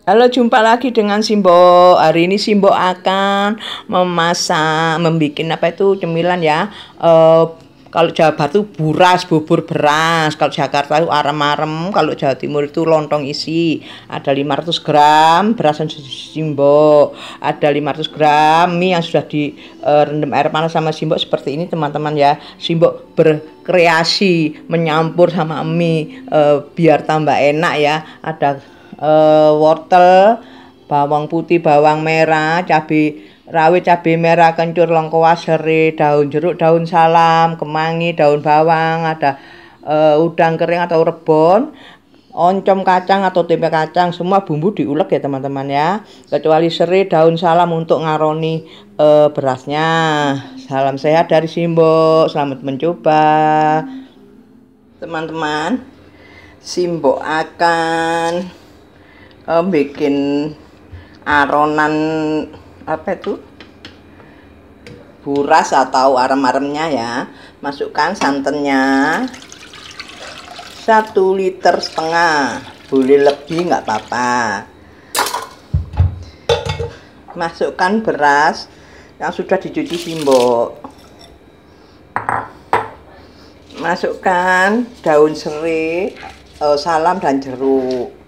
Halo, jumpa lagi dengan Simbo. Hari ini Simbo akan membuat apa itu cemilan ya. Kalau Jawa Barat itu buras, bubur beras. Kalau Jakarta itu arem-arem. Kalau Jawa Timur itu lontong isi. Ada 500 gram beras Simbo. Ada 500 gram mie yang sudah direndam air panas sama Simbo seperti ini teman-teman ya. Simbo berkreasi menyampur sama mie biar tambah enak ya. Ada wortel, bawang putih, bawang merah, cabai rawit, cabai merah, kencur, lengkuas, serai, daun jeruk, daun salam, kemangi, daun bawang, ada udang kering atau rebon, oncom kacang atau tempe kacang. Semua bumbu diulek ya teman-teman ya, kecuali serai, daun salam untuk ngaroni berasnya. Salam sehat dari Simbo, selamat mencoba teman-teman. Simbo akan bikin aronan apa itu buras atau arem-aremnya ya. Masukkan santannya 1,5 liter, boleh lebih nggak apa-apa. Masukkan beras yang sudah dicuci Simbo. Masukkan daun serai, salam dan jeruk.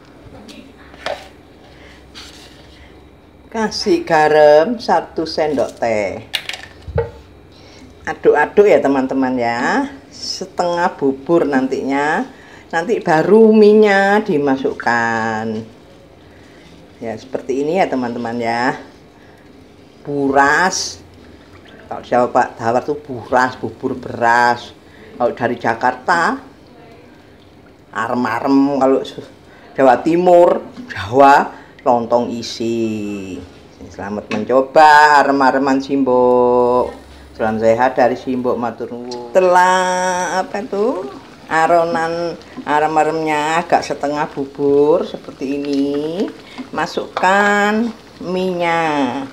Kasih garam 1 sendok teh. Aduk-aduk ya teman-teman ya, setengah bubur nantinya. Nanti baru minyak dimasukkan ya, seperti ini ya teman-teman ya. Buras, kalau Jawa Barat tuh buras, bubur beras. Kalau dari Jakarta arem-arem. Kalau Jawa Timur, Jawa, lontong isi. Selamat mencoba arem-areman Simbo. Salam sehat dari Simbo, matur nuwun. Setelah apa itu aronan arem-aremnya agak setengah bubur seperti ini, masukkan minyak.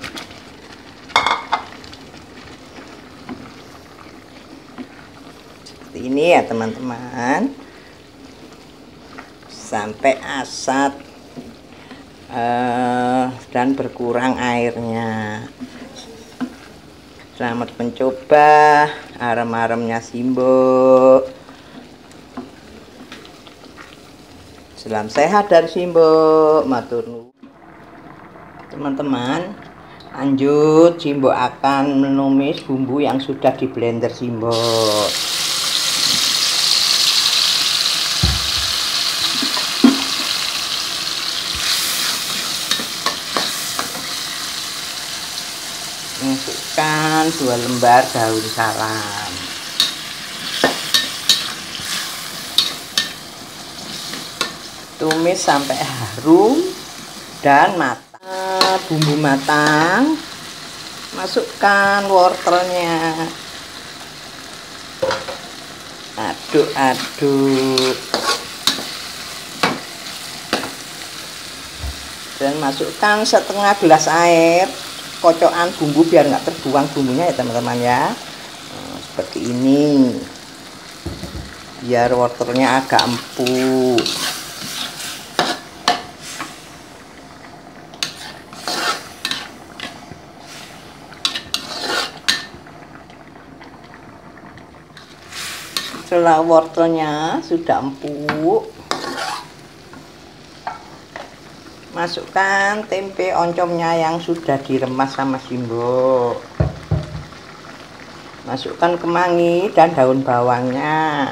Seperti ini ya teman-teman, sampai asat dan berkurang airnya. Selamat mencoba arem-aremnya Simbo. Salam sehat dari Simbo, matur nuwun. Teman-teman, lanjut Simbo akan menumis bumbu yang sudah di blender Simbo. Masukkan 2 lembar daun salam. Tumis sampai harum dan matang. Bumbu matang, masukkan wortelnya. Aduk-aduk. Dan masukkan setengah gelas air. Kocokan bumbu biar nggak terbuang bumbunya ya teman-teman ya. Seperti ini, biar wortelnya agak empuk. Setelah wortelnya sudah empuk, masukkan tempe oncomnya yang sudah diremas sama Simbo. Masukkan kemangi dan daun bawangnya.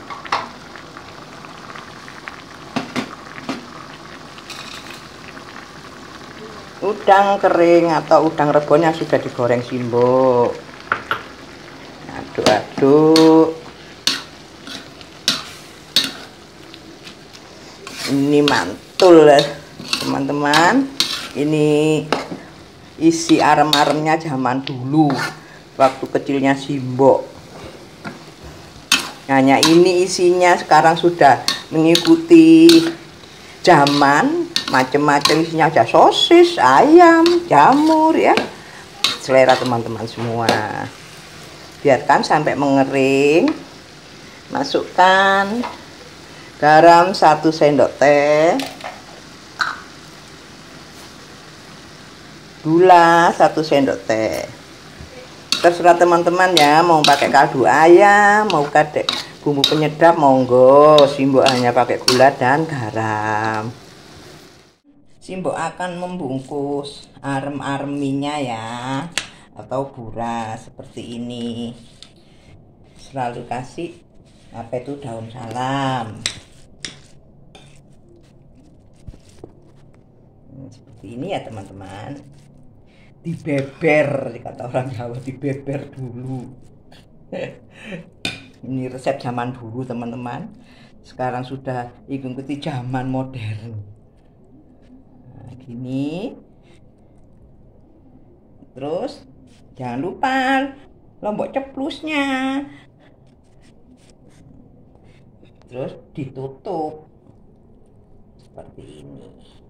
Udang kering atau udang rebon yang sudah digoreng Simbo. Aduk-aduk. Ini mantul ya teman-teman. Ini isi arem-aremnya zaman dulu waktu kecilnya Simbo. Hanya ini isinya sekarang sudah mengikuti zaman, macam-macam isinya, ada sosis, ayam, jamur ya, selera teman-teman semua. Biarkan sampai mengering. Masukkan garam 1 sendok teh, gula 1 sendok teh. Terserah teman-teman ya, mau pakai kaldu ayam, mau pakai bumbu penyedap, monggo. Simbok hanya pakai gula dan garam. Simbok akan membungkus arem-arem minyak ya, atau buras seperti ini. Selalu kasih daun salam. Seperti ini ya teman-teman. Dibeber, kata orang Jawa, dibeber dulu. Ini resep zaman dulu teman-teman. Sekarang sudah ikuti zaman modern. Nah, gini. Terus jangan lupa lombok ceplusnya. Terus ditutup seperti ini.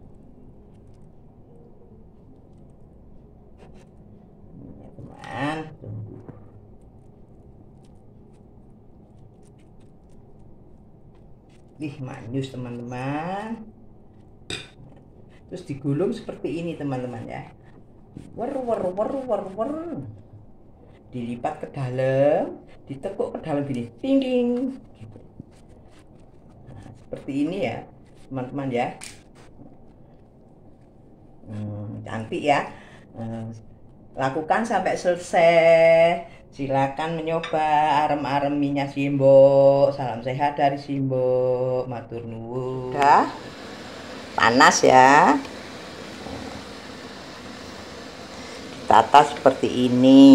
Teman, tunggu. Manyus teman-teman. Terus digulung seperti ini teman-teman ya. Dilipat ke dalam, ditekuk ke dalam gini, ting ting. Gitu. Nah, seperti ini ya teman-teman ya. Cantik ya. Lakukan sampai selesai. Silakan mencoba arem-arem minyak Simbok. Salam sehat dari Simbok. Matur nuwun. Udah panas ya. Ditata seperti ini.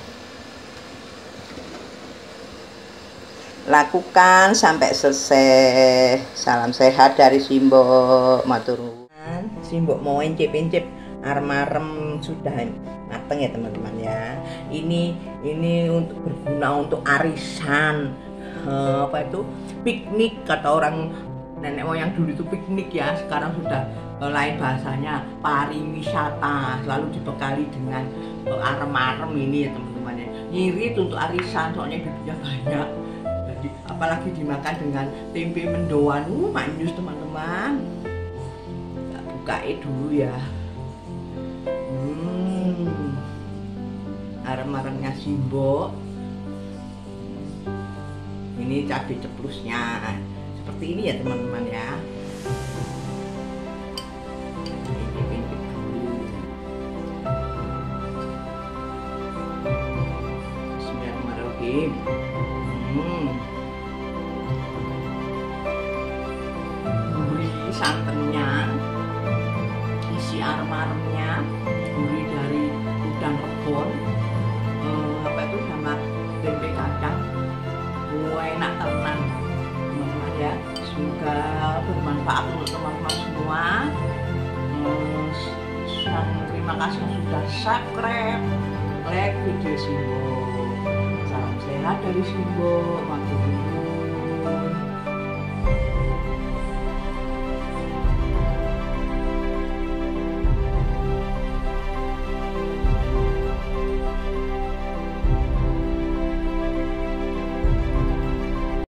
Lakukan sampai selesai. Salam sehat dari Simbok. Matur nuwun. Simbok mau encip-encip arem-arem sudah mateng ya teman-teman ya. Ini untuk berguna untuk arisan, piknik, kata orang nenek moyang dulu itu piknik ya. Sekarang sudah lain bahasanya, pariwisata. Selalu dibekali dengan arem-arem ini ya teman-teman ya. Ngirit untuk arisan soalnya bibitnya banyak. Jadi apalagi dimakan dengan tempe mendoan, manyus teman-teman. Kita bukain dulu ya. Arem-aremnya Simbok. Ini cabai ceplusnya seperti ini ya teman-teman ya. Bismillahirrahmanirrahim. Gurih santannya, isi arem-aremnya, gurih dari udang rebon, sama tempe kacang. Enak tenan teman-teman ya. Semoga bermanfaat untuk teman-teman semua. Terima kasih yang sudah subscribe, like video Simbok. Salam sehat dari Simbok. Matur nuwun.